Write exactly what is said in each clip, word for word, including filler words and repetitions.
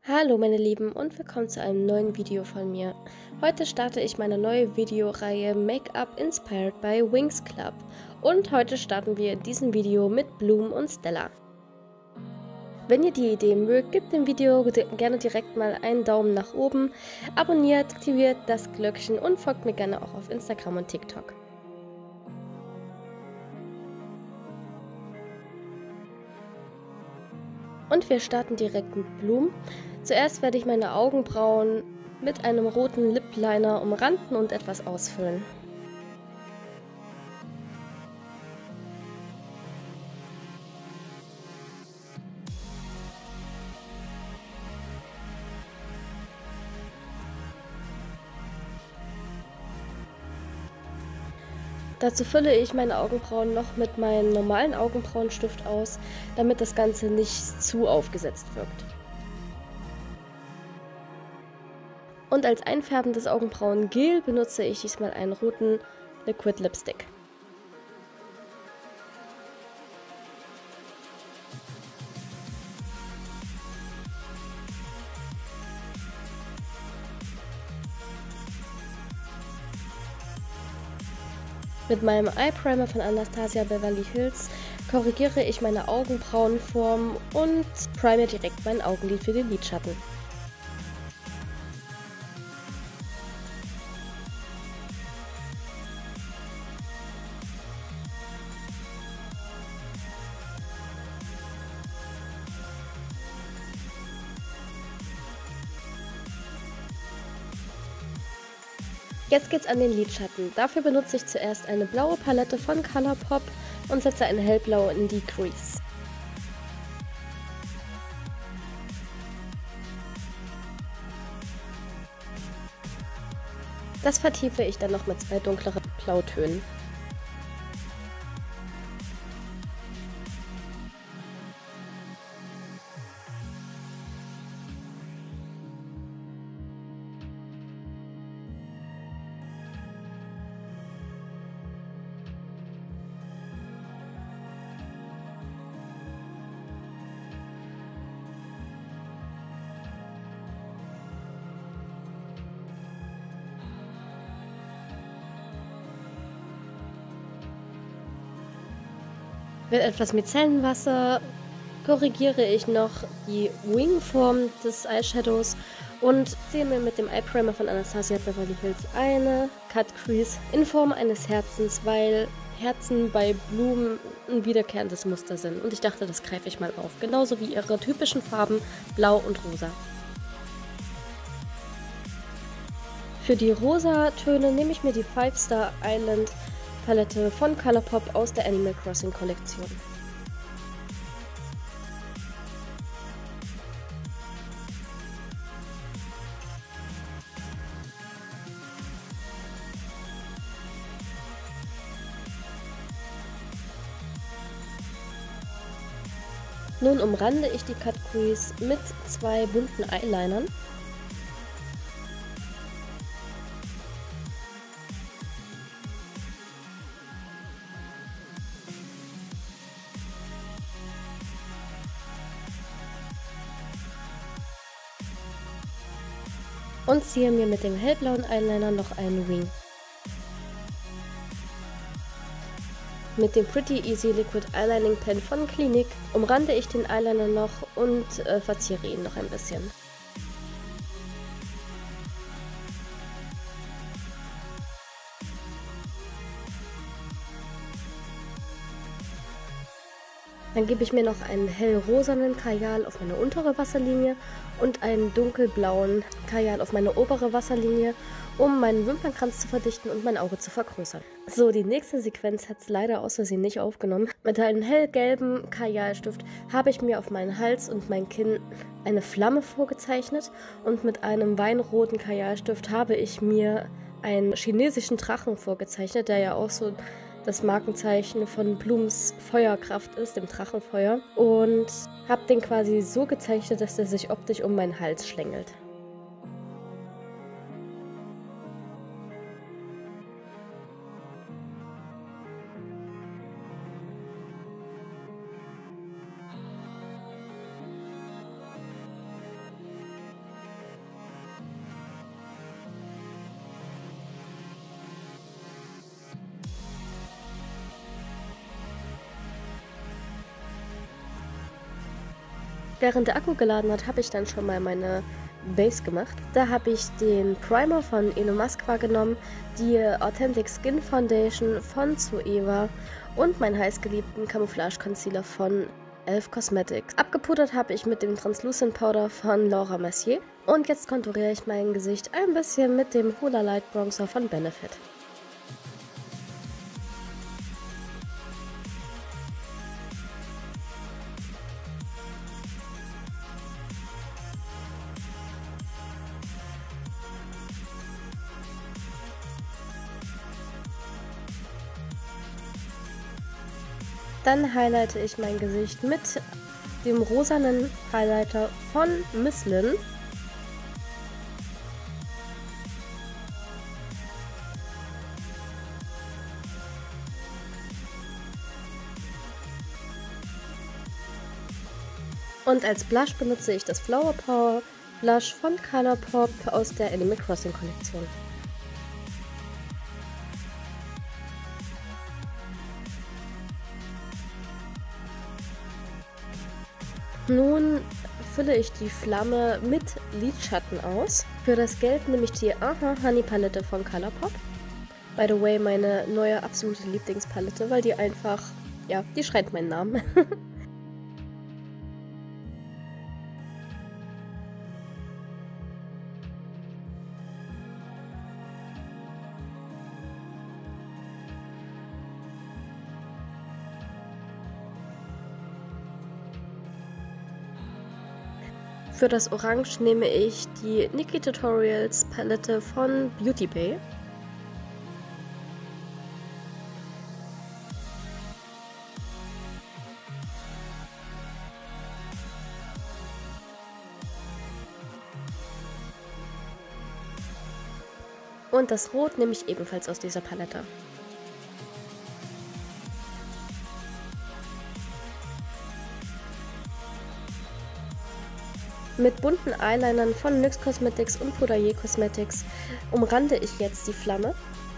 Hallo meine Lieben und willkommen zu einem neuen Video von mir. Heute starte ich meine neue Videoreihe Make-up Inspired by Winx Club und heute starten wir in diesem Video mit Bloom und Stella. Wenn ihr die Idee mögt, gebt dem Video gerne direkt mal einen Daumen nach oben, abonniert, aktiviert das Glöckchen und folgt mir gerne auch auf Instagram und TikTok. Und wir starten direkt mit Bloom. Zuerst werde ich meine Augenbrauen mit einem roten Lip Liner umranden und etwas ausfüllen. Dazu fülle ich meine Augenbrauen noch mit meinem normalen Augenbrauenstift aus, damit das Ganze nicht zu aufgesetzt wirkt. Und als einfärbendes Augenbrauengel benutze ich diesmal einen roten Liquid Lipstick. Mit meinem Eye Primer von Anastasia Beverly Hills korrigiere ich meine Augenbrauenform und prime direkt mein Augenlid für den Lidschatten. Jetzt geht's an den Lidschatten. Dafür benutze ich zuerst eine blaue Palette von Colourpop und setze ein hellblau in die Crease. Das vertiefe ich dann noch mit zwei dunkleren Blautönen. Mit etwas Micellenwasser korrigiere ich noch die Wingform des Eyeshadows und ziehe mir mit dem Eye Primer von Anastasia Beverly Hills eine Cut Crease in Form eines Herzens, weil Herzen bei Blumen ein wiederkehrendes Muster sind. Und ich dachte, das greife ich mal auf. Genauso wie ihre typischen Farben Blau und Rosa. Für die rosa Töne nehme ich mir die Five Star Island Palette von Colourpop aus der Animal Crossing Kollektion. Nun umrande ich die Cut Crease mit zwei bunten Eyelinern. Und ziehe mir mit dem hellblauen Eyeliner noch einen Wing. Mit dem Pretty Easy Liquid Eyelining Pen von Clinique umrande ich den Eyeliner noch und äh, verziere ihn noch ein bisschen. Dann gebe ich mir noch einen hellrosanen Kajal auf meine untere Wasserlinie und einen dunkelblauen Kajal auf meine obere Wasserlinie, um meinen Wimpernkranz zu verdichten und mein Auge zu vergrößern. So, die nächste Sequenz hat es leider aus Versehen nicht aufgenommen. Mit einem hellgelben Kajalstift habe ich mir auf meinen Hals und mein Kinn eine Flamme vorgezeichnet und mit einem weinroten Kajalstift habe ich mir einen chinesischen Drachen vorgezeichnet, der ja auch so das Markenzeichen von Blooms Feuerkraft ist, dem Drachenfeuer, und habe den quasi so gezeichnet, dass er sich optisch um meinen Hals schlängelt. Während der Akku geladen hat, habe ich dann schon mal meine Base gemacht. Da habe ich den Primer von Elon Musk genommen, die Authentic Skin Foundation von Zoeva und meinen heißgeliebten Camouflage Concealer von Elf Cosmetics. Abgepudert habe ich mit dem Translucent Powder von Laura Mercier. Und jetzt konturiere ich mein Gesicht ein bisschen mit dem Hoola Light Bronzer von Benefit. Dann highlighte ich mein Gesicht mit dem rosanen Highlighter von Miss Lynn. Und als Blush benutze ich das Flower Power Blush von Colourpop aus der Animal Crossing Kollektion. Nun fülle ich die Flamme mit Lidschatten aus. Für das Gelb nehme ich die Aha Honey Palette von Colourpop. By the way, meine neue absolute Lieblingspalette, weil die einfach, ja, die schreit meinen Namen. Für das Orange nehme ich die Nikkie Tutorials Palette von Beauty Bay. Und das Rot nehme ich ebenfalls aus dieser Palette. Mit bunten Eyelinern von NYX Cosmetics und Poudrier Cosmetics umrande ich jetzt die Flamme.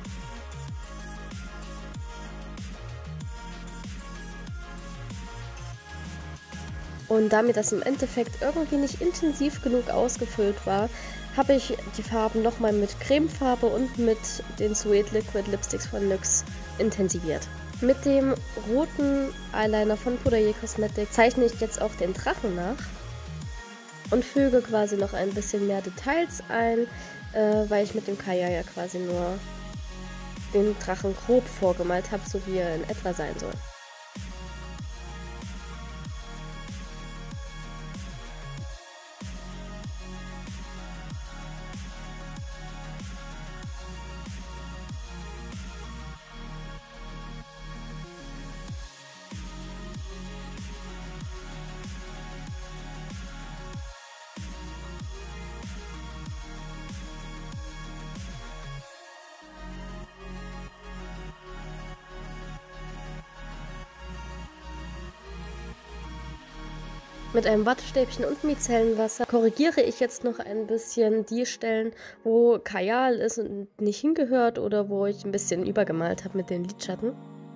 Und damit das im Endeffekt irgendwie nicht intensiv genug ausgefüllt war, habe ich die Farben nochmal mit Cremefarbe und mit den Sweet Liquid Lipsticks von NYX intensiviert. Mit dem roten Eyeliner von Poudrier Cosmetics zeichne ich jetzt auch den Drachen nach und füge quasi noch ein bisschen mehr Details ein, äh, weil ich mit dem Kajal ja quasi nur den Drachen grob vorgemalt habe, so wie er in etwa sein soll. Mit einem Wattestäbchen und Micellenwasser korrigiere ich jetzt noch ein bisschen die Stellen, wo Kajal ist und nicht hingehört oder wo ich ein bisschen übergemalt habe mit den Lidschatten.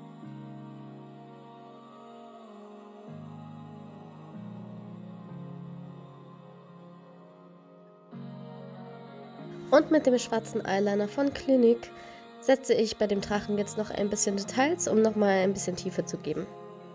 Und mit dem schwarzen Eyeliner von Clinique setze ich bei dem Drachen jetzt noch ein bisschen Details, um nochmal ein bisschen Tiefe zu geben.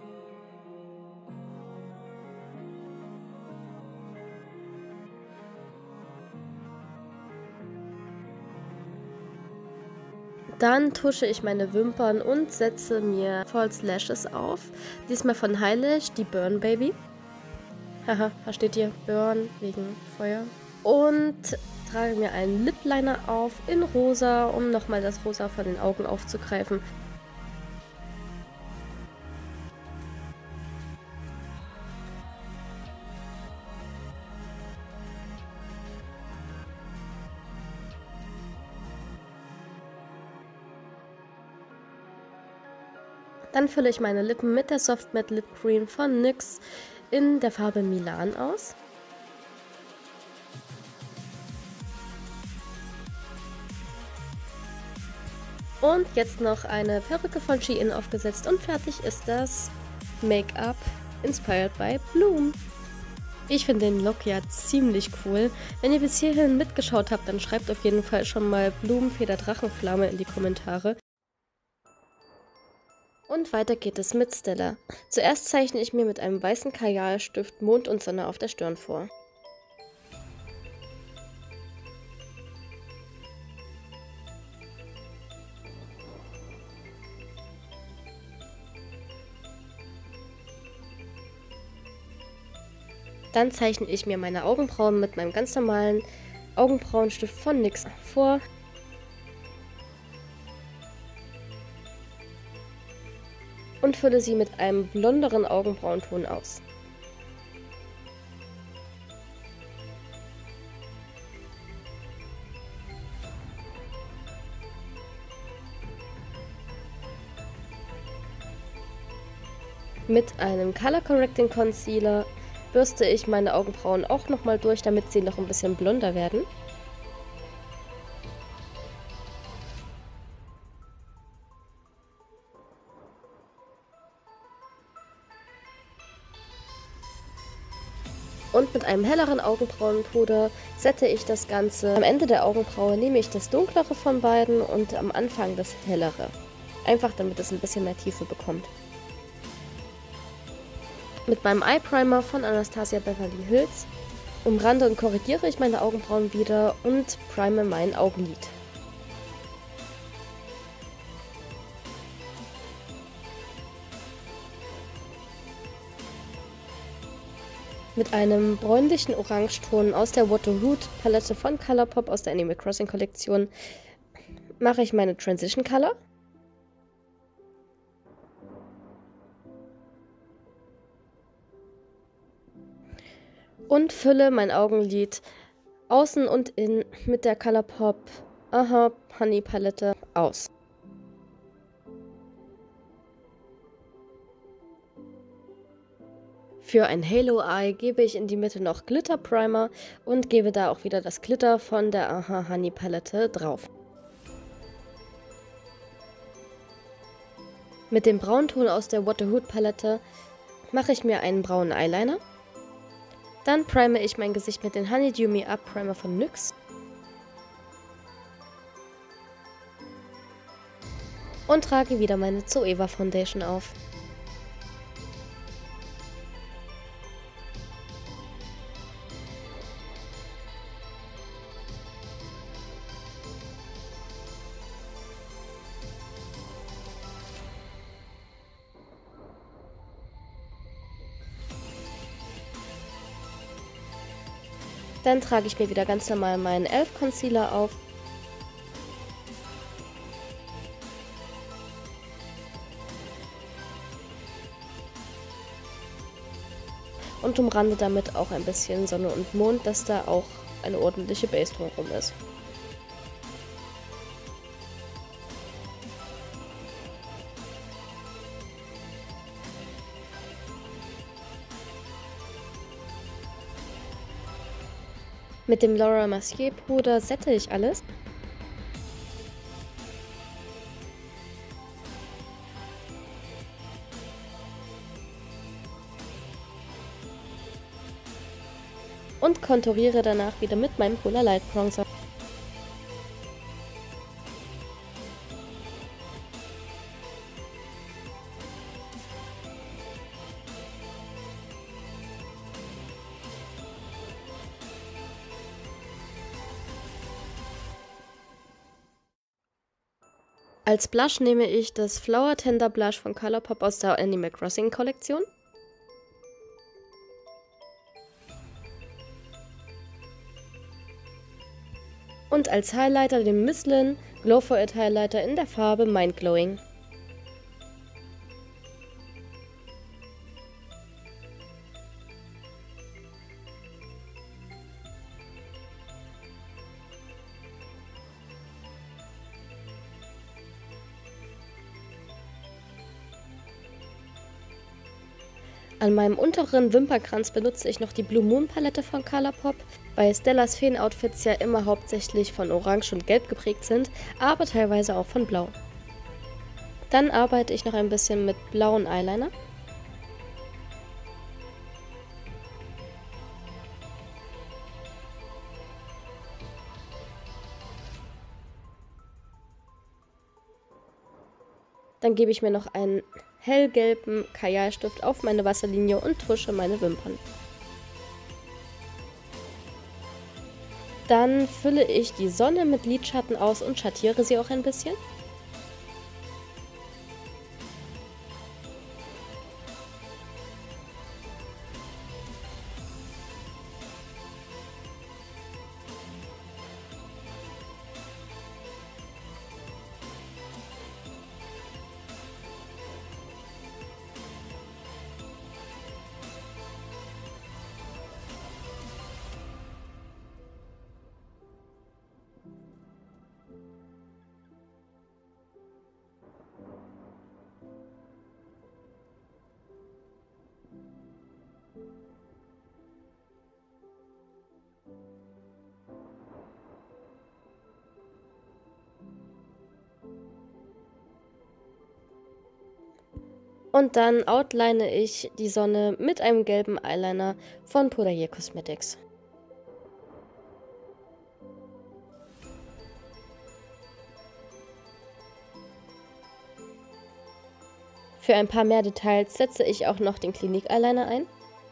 Dann tusche ich meine Wimpern und setze mir False Lashes auf. Diesmal von Highlash, die Burn Baby. Haha, versteht ihr? Burn wegen Feuer. Und trage mir einen Lip Liner auf in rosa, um nochmal das Rosa von den Augen aufzugreifen. Dann fülle ich meine Lippen mit der Soft Matte Lip Cream von NYX in der Farbe Milan aus. Und jetzt noch eine Perücke von Shein aufgesetzt und fertig ist das Make-up inspired by Bloom. Ich finde den Look ja ziemlich cool. Wenn ihr bis hierhin mitgeschaut habt, dann schreibt auf jeden Fall schon mal Blumenfeder Drachenflamme in die Kommentare. Und weiter geht es mit Stella. Zuerst zeichne ich mir mit einem weißen Kajalstift Mond und Sonne auf der Stirn vor. Dann zeichne ich mir meine Augenbrauen mit meinem ganz normalen Augenbrauenstift von N Y X vor. Und fülle sie mit einem blonderen Augenbrauenton aus. Mit einem Color Correcting Concealer bürste ich meine Augenbrauen auch nochmal durch, damit sie noch ein bisschen blonder werden. Und mit einem helleren Augenbrauenpuder sette ich das Ganze. Am Ende der Augenbraue nehme ich das dunklere von beiden und am Anfang das hellere. Einfach damit es ein bisschen mehr Tiefe bekommt. Mit meinem Eye Primer von Anastasia Beverly Hills umrande und korrigiere ich meine Augenbrauen wieder und prime mein Augenlid. Mit einem bräunlichen Orangeton aus der Waterroot Palette von Colourpop aus der Animal Crossing Kollektion mache ich meine Transition Color. Und fülle mein Augenlid außen und innen mit der Colourpop Aha Honey Palette aus. Für ein Halo Eye gebe ich in die Mitte noch Glitter Primer und gebe da auch wieder das Glitter von der Aha Honey Palette drauf. Mit dem Braunton aus der Waterroot Palette mache ich mir einen braunen Eyeliner. Dann prime ich mein Gesicht mit dem Honeydew Me Up Primer von N Y X. Und trage wieder meine Zoeva Foundation auf. Dann trage ich mir wieder ganz normal meinen Elf Concealer auf. Und umrande damit auch ein bisschen Sonne und Mond, dass da auch eine ordentliche Base drumherum ist. Mit dem Laura Mercier Puder sette ich alles. Und konturiere danach wieder mit meinem Polar Light Bronzer. Als Blush nehme ich das Flower Tender Blush von Colourpop aus der Animal Crossing Kollektion. Und als Highlighter den Misslin Glow for It Highlighter in der Farbe Mind Glowing. An meinem unteren Wimpernkranz benutze ich noch die Blue Moon Palette von Colourpop, weil Stellas Feen-Outfits ja immer hauptsächlich von Orange und Gelb geprägt sind, aber teilweise auch von Blau. Dann arbeite ich noch ein bisschen mit blauen Eyeliner. Dann gebe ich mir noch einen hellgelben Kajalstift auf meine Wasserlinie und tusche meine Wimpern. Dann fülle ich die Sonne mit Lidschatten aus und schattiere sie auch ein bisschen. Und dann outline ich die Sonne mit einem gelben Eyeliner von Podayer Cosmetics. Für ein paar mehr Details setze ich auch noch den Clinique Eyeliner ein.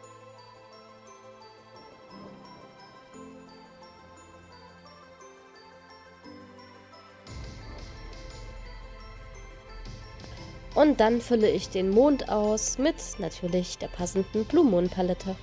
Und dann fülle ich den Mond aus mit natürlich der passenden Blue Moon Palette.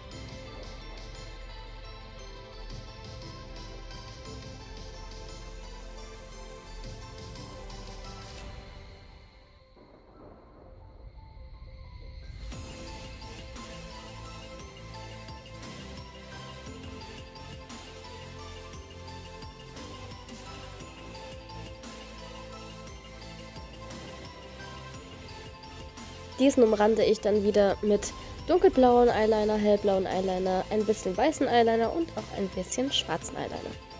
Diesen umrande ich dann wieder mit dunkelblauen Eyeliner, hellblauen Eyeliner, ein bisschen weißen Eyeliner und auch ein bisschen schwarzen Eyeliner.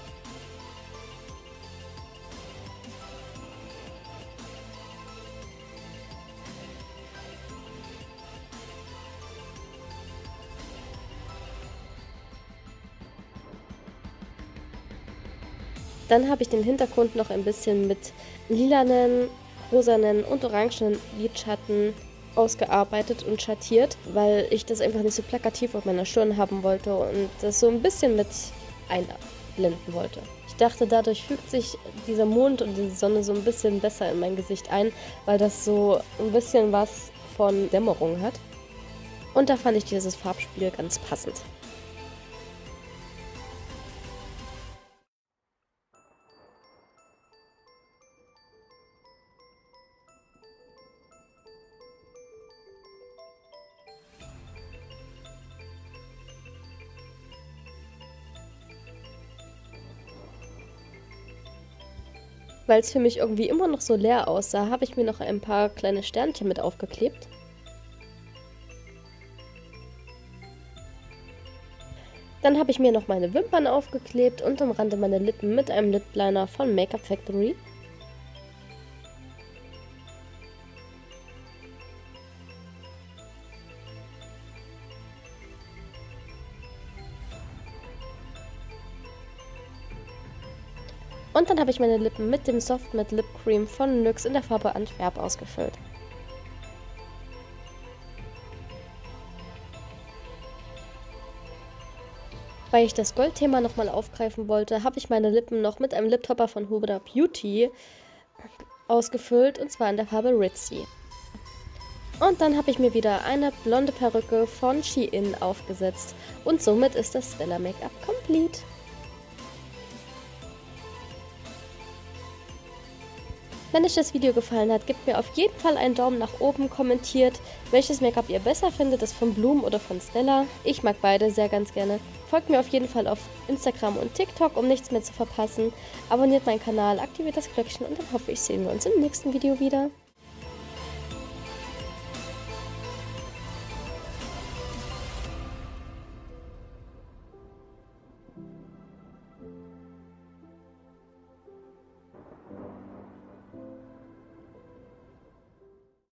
Dann habe ich den Hintergrund noch ein bisschen mit lilanen, rosanen und orangenen Lidschatten ausgearbeitet und schattiert, weil ich das einfach nicht so plakativ auf meiner Stirn haben wollte und das so ein bisschen mit einblenden wollte. Ich dachte, dadurch fügt sich dieser Mond und die Sonne so ein bisschen besser in mein Gesicht ein, weil das so ein bisschen was von Dämmerung hat. Und da fand ich dieses Farbspiel ganz passend. Weil es für mich irgendwie immer noch so leer aussah, habe ich mir noch ein paar kleine Sternchen mit aufgeklebt. Dann habe ich mir noch meine Wimpern aufgeklebt und umrande meine Lippen mit einem Lip Liner von Make-up Factory. Und dann habe ich meine Lippen mit dem Soft Matte Lip Cream von NYX in der Farbe Antwerp ausgefüllt. Weil ich das Goldthema nochmal aufgreifen wollte, habe ich meine Lippen noch mit einem Lip Topper von Huda Beauty ausgefüllt, und zwar in der Farbe Ritzy. Und dann habe ich mir wieder eine blonde Perücke von Shein aufgesetzt und somit ist das Stella Make-up complete. Wenn euch das Video gefallen hat, gebt mir auf jeden Fall einen Daumen nach oben, kommentiert, welches Make-up ihr besser findet, das von Bloom oder von Stella. Ich mag beide sehr ganz gerne. Folgt mir auf jeden Fall auf Instagram und TikTok, um nichts mehr zu verpassen. Abonniert meinen Kanal, aktiviert das Glöckchen und dann hoffe ich, sehen wir uns im nächsten Video wieder.